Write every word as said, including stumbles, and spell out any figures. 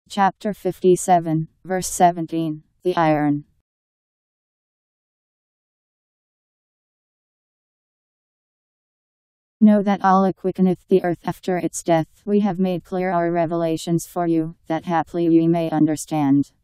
Chapter fifty-seven, verse seventeen, the iron. Know that Allah quickeneth the earth after its death. We have made clear our revelations for you, that haply ye may understand.